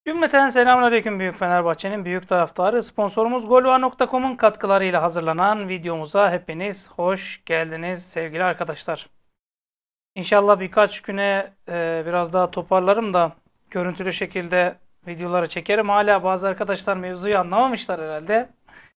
Cümleten selamünaleyküm Büyük Fenerbahçe'nin büyük taraftarı. Sponsorumuz golva.com'un katkılarıyla hazırlanan videomuza hepiniz hoş geldiniz sevgili arkadaşlar. İnşallah birkaç güne biraz daha toparlarım da görüntülü şekilde videoları çekerim. Hala bazı arkadaşlar mevzuyu anlamamışlar herhalde.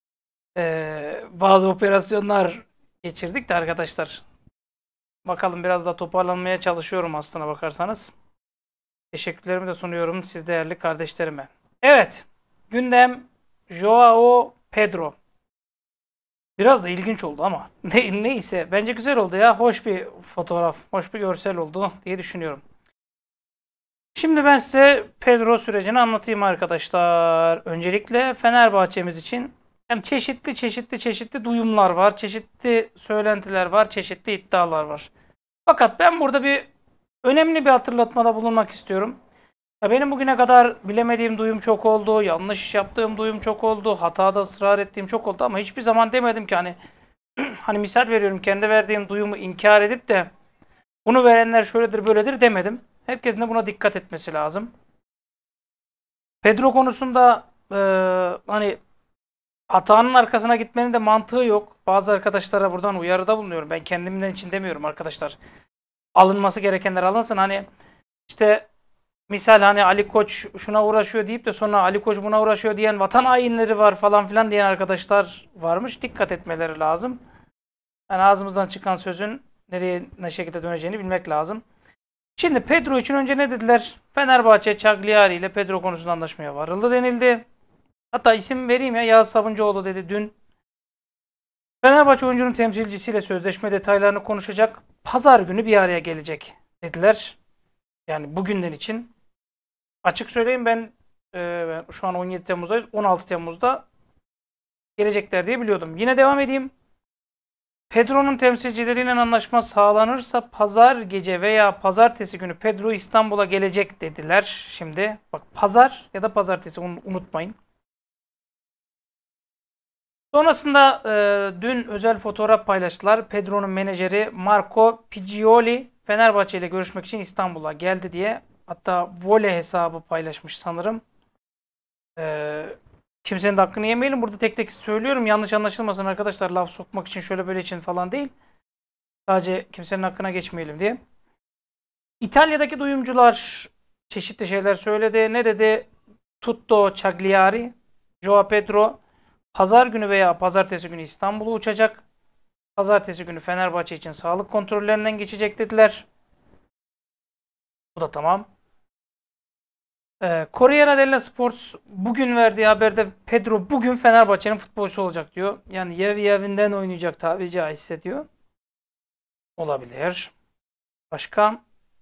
Bazı operasyonlar geçirdik de arkadaşlar. Bakalım biraz daha toparlanmaya çalışıyorum aslına bakarsanız. Teşekkürlerimi de sunuyorum siz değerli kardeşlerime. Evet, gündem Joao Pedro. Biraz da ilginç oldu ama neyse bence güzel oldu ya. Hoş bir fotoğraf, hoş bir görsel oldu diye düşünüyorum. Şimdi ben size Pedro sürecini anlatayım arkadaşlar. Öncelikle Fenerbahçemiz için yani çeşitli duyumlar var, çeşitli söylentiler var, çeşitli iddialar var. Fakat ben burada önemli bir hatırlatmada bulunmak istiyorum. Ya benim bugüne kadar bilemediğim duyum çok oldu, yanlış yaptığım duyum çok oldu, hatada ısrar ettiğim çok oldu ama hiçbir zaman demedim ki hani misal veriyorum kendi verdiğim duyumu inkar edip de bunu verenler şöyledir böyledir demedim. Herkesin de buna dikkat etmesi lazım. Pedro konusunda hani hatanın arkasına gitmenin de mantığı yok. Bazı arkadaşlara buradan uyarıda bulunuyorum. Ben kendimden için demiyorum arkadaşlar. Alınması gerekenler alınsın. Hani işte misal hani Ali Koç şuna uğraşıyor deyip de sonra Ali Koç buna uğraşıyor diyen vatan hainleri var falan filan diyen arkadaşlar varmış. Dikkat etmeleri lazım. Yani ağzımızdan çıkan sözün nereye ne şekilde döneceğini bilmek lazım. Şimdi Pedro için önce ne dediler? Fenerbahçe Cagliari ile Pedro konusunda anlaşmaya varıldı denildi. Hatta isim vereyim ya Yağız Sabuncuoğlu dedi dün. Fenerbahçe oyuncunun temsilcisiyle sözleşme detaylarını konuşacak. Pazar günü bir araya gelecek dediler. Yani bugünden için. Açık söyleyeyim şu an 17 Temmuz'dayız. 16 Temmuz'da gelecekler diye biliyordum. Yine devam edeyim. Pedro'nun temsilcileriyle anlaşma sağlanırsa pazar gece veya pazartesi günü Pedro İstanbul'a gelecek dediler. Şimdi bak pazar ya da pazartesi unutmayın. Sonrasında dün özel fotoğraf paylaştılar. Pedro'nun menajeri Marco Piccioli Fenerbahçe ile görüşmek için İstanbul'a geldi diye. Hatta voley hesabı paylaşmış sanırım. Kimsenin de hakkını yemeyelim. Burada tek tek söylüyorum. Yanlış anlaşılmasın arkadaşlar. Laf sokmak için şöyle böyle için falan değil. Sadece kimsenin hakkına geçmeyelim diye. İtalya'daki duyumcular çeşitli şeyler söyledi. Ne dedi? Tutto Cagliari, Joao Pedro pazar günü veya pazartesi günü İstanbul'a uçacak. Pazartesi günü Fenerbahçe için sağlık kontrollerinden geçecek dediler. Bu da tamam. Corriere della Sport bugün verdiği haberde Pedro bugün Fenerbahçe'nin futbolcusu olacak diyor. Yani Yeviyevinden oynayacak tabiri caizse diyor. Olabilir. Başka?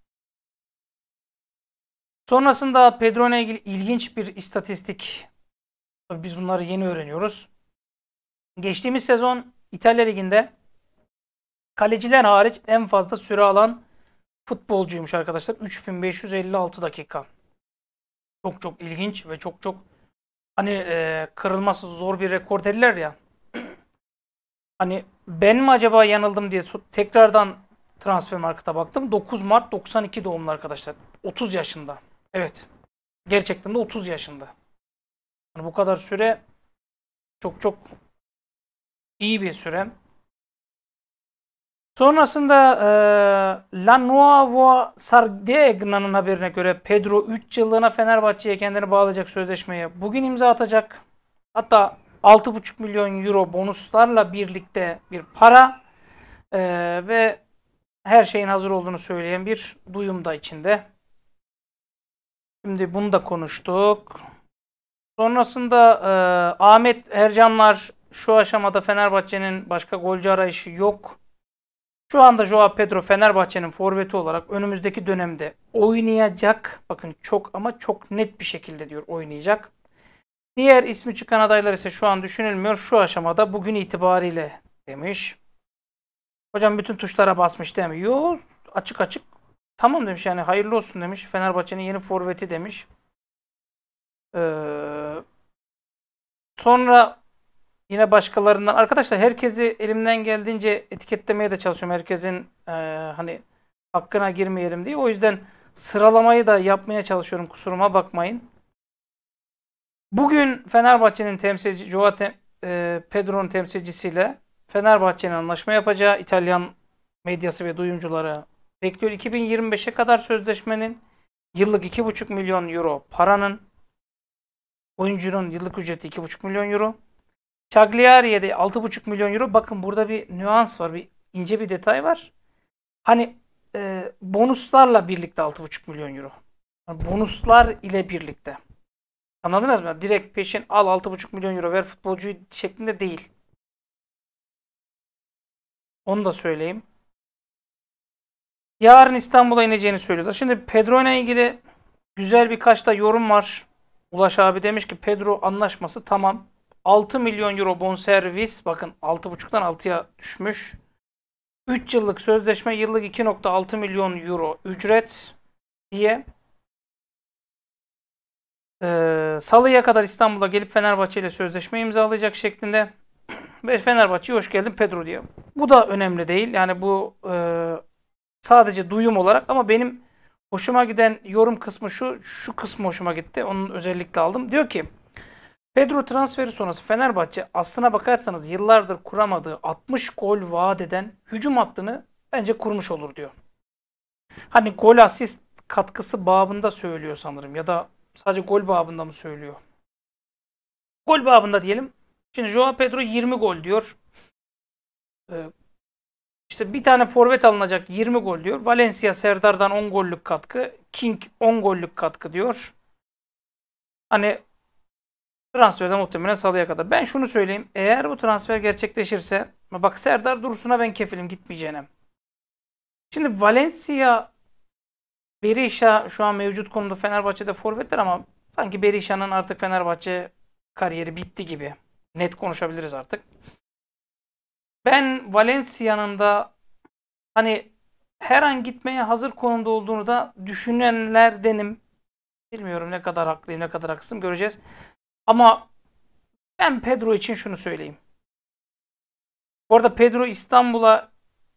Sonrasında Pedro ile ilgili ilginç bir istatistik. Tabii biz bunları yeni öğreniyoruz. Geçtiğimiz sezon İtalya Ligi'nde kaleciler hariç en fazla süre alan futbolcuymuş arkadaşlar. 3556 dakika. Çok ilginç ve çok hani kırılması zor bir rekor derler ya. Hani ben mi acaba yanıldım diye tekrardan Transfermarkt'a baktım. 9 Mart 92 doğumlu arkadaşlar. 30 yaşında. Evet. Gerçekten de 30 yaşında. Hani bu kadar süre çok iyi bir süre. Sonrasında La Nuova Sardegna'nın haberine göre Pedro 3 yıllığına Fenerbahçe'ye kendini bağlayacak sözleşmeye bugün imza atacak. Hatta 6,5 milyon euro bonuslarla birlikte bir para ve her şeyin hazır olduğunu söyleyen bir duyum da içinde. Şimdi bunu da konuştuk. Sonrasında Ahmet Ercanlar şu aşamada Fenerbahçe'nin başka golcü arayışı yok. Şu anda Joao Pedro Fenerbahçe'nin forveti olarak önümüzdeki dönemde oynayacak. Bakın çok ama çok net bir şekilde diyor oynayacak. Diğer ismi çıkan adaylar ise şu an düşünülmüyor. Şu aşamada bugün itibariyle demiş. Hocam bütün tuşlara basmış değil mi? Yok açık. Tamam demiş yani hayırlı olsun demiş. Fenerbahçe'nin yeni forveti demiş. Ee, sonra yine başkalarından arkadaşlar herkesi elimden geldiğince etiketlemeye de çalışıyorum. Herkesin hani hakkına girmeyelim diye. O yüzden sıralamayı da yapmaya çalışıyorum. Kusuruma bakmayın. Bugün Fenerbahçe'nin temsilci Pedro'nun temsilcisiyle Fenerbahçe'nin anlaşma yapacağı İtalyan medyası ve duyumcuları bekliyor. 2025'e kadar sözleşmenin yıllık 2,5 milyon euro paranın, oyuncunun yıllık ücreti 2,5 milyon euro. Cagliari'ye de 6,5 milyon euro. Bakın burada bir nüans var. Bir ince bir detay var. Hani bonuslarla birlikte 6,5 milyon euro. Yani bonuslar ile birlikte. Anladınız mı? Direkt peşin al 6,5 milyon euro ver futbolcuyu şeklinde değil. Onu da söyleyeyim. Yarın İstanbul'a ineceğini söylüyorlar. Şimdi Pedro ile ilgili güzel birkaç da yorum var. Ulaş abi demiş ki Pedro anlaşması tamam. 6 milyon euro bonservis. Bakın 6,5'tan 6'ya düşmüş. 3 yıllık sözleşme, yıllık 2,6 milyon euro ücret diye. Salıya kadar İstanbul'a gelip Fenerbahçe ile sözleşme imzalayacak şeklinde. Ve Fenerbahçe'ye hoş geldin Pedro diyor. Bu da önemli değil. Yani bu sadece duyum olarak, ama benim hoşuma giden yorum kısmı şu kısmı hoşuma gitti. Onun özellikle aldım. Diyor ki Pedro transferi sonrası Fenerbahçe aslına bakarsanız yıllardır kuramadığı 60 gol vaat eden hücum hattını bence kurmuş olur diyor. Hani gol asist katkısı babında söylüyor sanırım, ya da sadece gol babında mı söylüyor? Gol babında diyelim. Şimdi Joao Pedro 20 gol diyor. Ee, İşte bir tane forvet alınacak 20 gol diyor. Valencia Serdar'dan 10 gollük katkı. King 10 gollük katkı diyor. Hani transferden muhtemelen Salı'ya kadar. Ben şunu söyleyeyim. Eğer bu transfer gerçekleşirse, bak Serdar Dursun'a ben kefilim gitmeyeceğine. Şimdi Valencia, Berisha şu an mevcut konumda Fenerbahçe'de forvetler, ama sanki Berisha'nın artık Fenerbahçe kariyeri bitti gibi. Net konuşabiliriz artık. Ben Valencia'nın da hani her an gitmeye hazır konumda olduğunu da düşünenlerdenim. Bilmiyorum ne kadar haklıyım, ne kadar haksızım, göreceğiz. Ama ben Pedro için şunu söyleyeyim. Bu arada Pedro İstanbul'a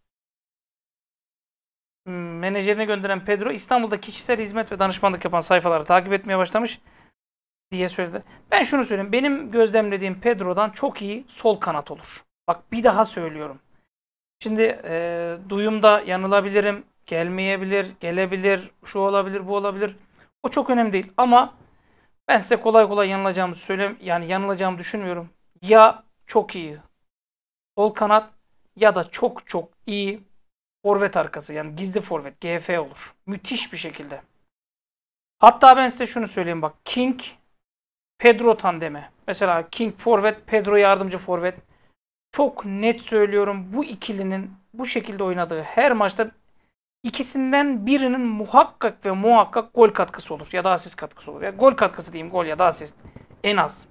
menajerine gönderen Pedro İstanbul'da kişisel hizmet ve danışmanlık yapan sayfaları takip etmeye başlamış diye söyledi. Ben şunu söyleyeyim. Benim gözlemlediğim Pedro'dan çok iyi sol kanat olur. Bak bir daha söylüyorum. Şimdi duyumda yanılabilirim. Gelmeyebilir, gelebilir, şu olabilir, bu olabilir. O çok önemli değil. Ama ben size kolay kolay yanılacağımı yani yanılacağımı düşünmüyorum. Ya çok iyi sol kanat, ya da çok çok iyi forvet arkası. Yani gizli forvet, GF olur. Müthiş bir şekilde. Hatta ben size şunu söyleyeyim bak. King, Pedro tandemi. Mesela King forvet, Pedro yardımcı forvet. Çok net söylüyorum, bu ikilinin bu şekilde oynadığı her maçta ikisinden birinin muhakkak ve muhakkak gol katkısı olur. Ya da asist katkısı olur. Ya gol katkısı diyeyim, gol ya da asist. En az.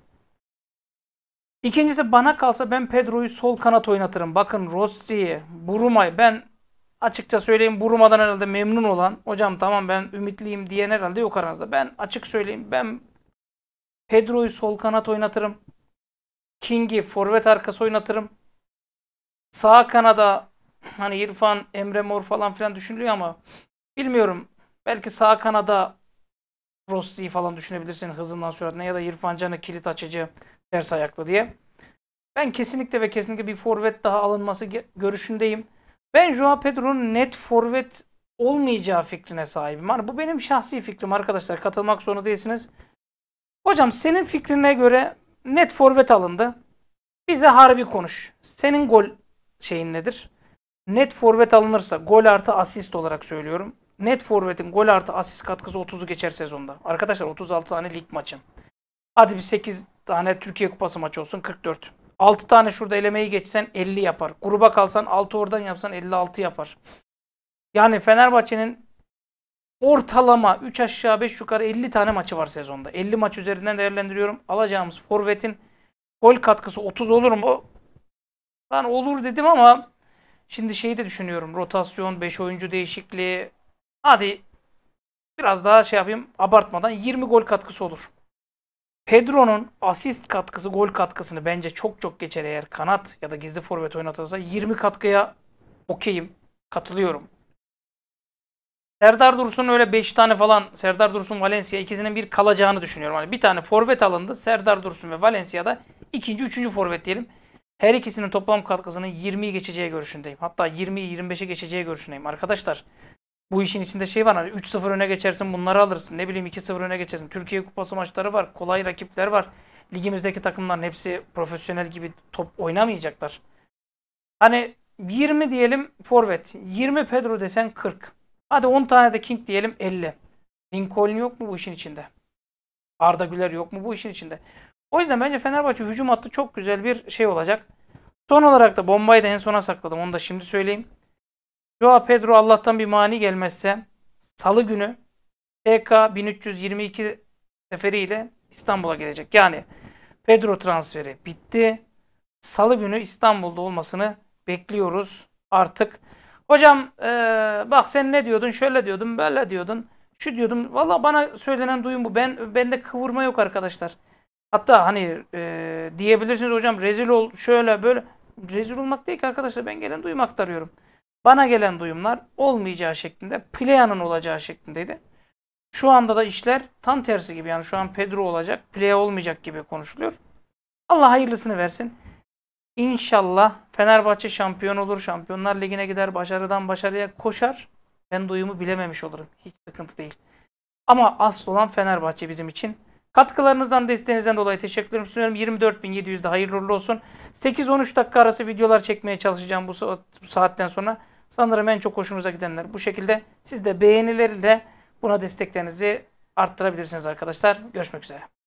İkincisi, bana kalsa ben Pedro'yu sol kanat oynatırım. Bakın Rossi'yi, Buruma'yı, ben açıkça söyleyeyim, Buruma'dan herhalde memnun olan, hocam tamam ben ümitliyim diyen herhalde yok aranızda. Ben açık söyleyeyim, ben Pedro'yu sol kanat oynatırım. King'i forvet arkası oynatırım. Sağ kanada hani İrfan, Emre Mor falan filan düşünülüyor, ama bilmiyorum. Belki sağ kanada Rossi'yi falan düşünebilirsin hızından süratine, ya da İrfan Can'ı kilit açıcı ters ayaklı diye. Ben kesinlikle ve kesinlikle bir forvet daha alınması görüşündeyim. Ben Joao Pedro'nun net forvet olmayacağı fikrine sahibim. Hani bu benim şahsi fikrim arkadaşlar. Katılmak zorunda değilsiniz. Hocam senin fikrine göre net forvet alındı. Bize harbi konuş. Senin gol şeyin nedir? Net forvet alınırsa gol artı asist olarak söylüyorum. Net forvetin gol artı asist katkısı 30'u geçer sezonda. Arkadaşlar 36 tane lig maçı. Hadi bir 8 tane Türkiye Kupası maçı olsun, 44. 6 tane şurada elemeyi geçsen 50 yapar. Gruba kalsan 6 oradan yapsan 56 yapar. Yani Fenerbahçe'nin ortalama 3 aşağı 5 yukarı 50 tane maçı var sezonda. 50 maç üzerinden değerlendiriyorum. Alacağımız forvetin gol katkısı 30 olur mu? Ben olur dedim, ama şimdi şeyi de düşünüyorum. Rotasyon, 5 oyuncu değişikliği. Hadi biraz daha şey yapayım, abartmadan 20 gol katkısı olur. Pedro'nun asist katkısı gol katkısını bence çok çok geçer eğer kanat ya da gizli forvet oynatılırsa. 20 katkıya okeyim. Katılıyorum. Serdar Dursun öyle 5 tane falan, Serdar Dursun, Valencia ikisinin bir kalacağını düşünüyorum. Hani bir tane forvet alındı. Serdar Dursun ve Valencia'da ikinci, üçüncü forvet diyelim. Her ikisinin toplam katkısının 20'yi geçeceği görüşündeyim. Hatta 20'yi 25'i geçeceği görüşündeyim. Arkadaşlar bu işin içinde şey var. Hani 3-0 öne geçersin, bunları alırsın. Ne bileyim 2-0 öne geçersin. Türkiye Kupası maçları var. Kolay rakipler var. Ligimizdeki takımların hepsi profesyonel gibi top oynamayacaklar. Hani 20 diyelim forvet. 20 Pedro desen 40. Hadi 10 tane de King diyelim 50. Lincoln yok mu bu işin içinde? Arda Güler yok mu bu işin içinde? O yüzden bence Fenerbahçe hücum hattı çok güzel bir şey olacak. Son olarak da bombayı da en sona sakladım. Onu da şimdi söyleyeyim. Joao Pedro Allah'tan bir mani gelmezse Salı günü TK 1322 seferiyle İstanbul'a gelecek. Yani Pedro transferi bitti. Salı günü İstanbul'da olmasını bekliyoruz artık. Hocam bak sen ne diyordun? Şöyle diyordun, böyle diyordun. Şu diyordum. Valla bana söylenen duyum bu. Bende kıvırma yok arkadaşlar. Hatta hani diyebilirsiniz hocam rezil ol şöyle böyle. Rezil olmak değil ki arkadaşlar. Ben gelen duyum aktarıyorum. Bana gelen duyumlar olmayacağı şeklinde, Playa'nın olacağı şeklindeydi. Şu anda da işler tam tersi gibi. Yani şu an Pedro olacak, Playa olmayacak gibi konuşuluyor. Allah hayırlısını versin. İnşallah Fenerbahçe şampiyon olur. Şampiyonlar Ligi'ne gider. Başarıdan başarıya koşar. Ben duyumu bilememiş olurum. Hiç sıkıntı değil. Ama asıl olan Fenerbahçe bizim için. Katkılarınızdan, desteğinizden dolayı teşekkürlerimi sunuyorum. 24.700'de hayırlı uğurlu olsun. 8-13 dakika arası videolar çekmeye çalışacağım bu saatten sonra. Sanırım en çok hoşunuza gidenler bu şekilde. Siz de beğenileriyle buna desteklerinizi arttırabilirsiniz arkadaşlar. Görüşmek üzere.